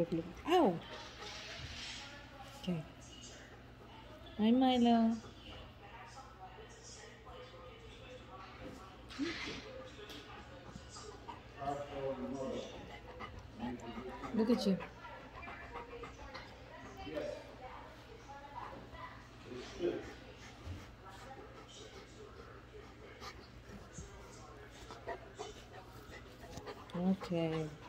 look. Ow! Okay. Hi, Milo. Look at you. Okay.